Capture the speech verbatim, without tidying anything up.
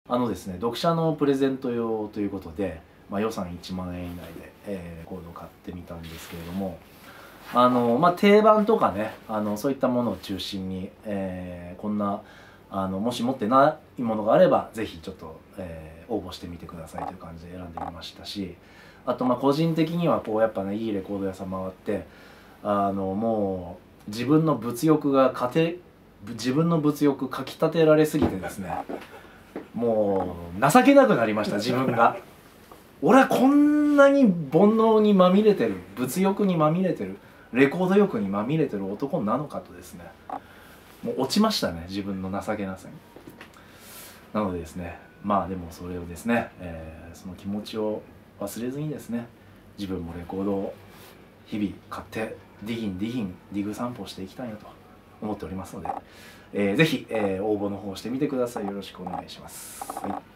あのですね、読者のプレゼント用ということで、まあ、予算いちまんえん以内で、えー、コードを買ってみたんですけれども、あの、まあ、定番とかね、あのそういったものを中心に、えー、こんなあのもし持ってないものがあればぜひちょっと、えー、応募してみてくださいという感じで選んでみましたし、あとまあ個人的にはこうやっぱね、いいレコード屋さん回ってあのもう自分の物欲が家庭自分の物欲かきたてられすぎてですね、もう情けなくなりました。自分が俺はこんなに煩悩にまみれてる、物欲にまみれてる、レコード欲にまみれてる男なのかとですね、もう落ちましたね、自分の情けなさに。なのでですね、まあでもそれをですね、えー、その気持ちを忘れずにですね、自分もレコードを日々買ってディギンディギンディグ散歩していきたいなと思っておりますので、えー、ぜひ、えー、応募の方してみてください。よろしくお願いします。はい。